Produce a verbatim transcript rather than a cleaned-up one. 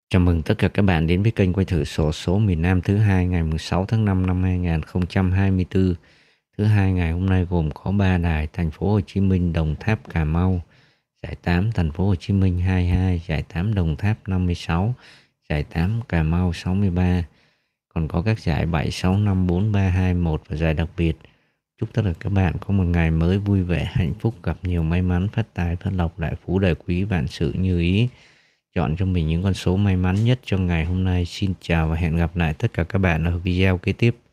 Chào mừng tất cả các bạn đến với kênh quay thử xổ số miền Nam thứ hai ngày mười sáu tháng năm năm hai nghìn không trăm hai mươi tư. Thứ hai ngày hôm nay gồm có ba đài: Thành phố Hồ Chí Minh, Đồng Tháp, Cà Mau. Giải tám Thành phố Hồ Chí Minh hai mươi hai, giải tám Đồng Tháp năm mươi sáu, giải tám Cà Mau sáu mươi ba. Còn có các giải bảy, sáu, năm, bốn, ba, hai, một và giải đặc biệt. Chúc tất cả các bạn có một ngày mới vui vẻ, hạnh phúc, gặp nhiều may mắn, phát tài, phát lộc, đại phú, đại quý, vạn sự như ý. Chọn cho mình những con số may mắn nhất cho ngày hôm nay. Xin chào và hẹn gặp lại tất cả các bạn ở video kế tiếp.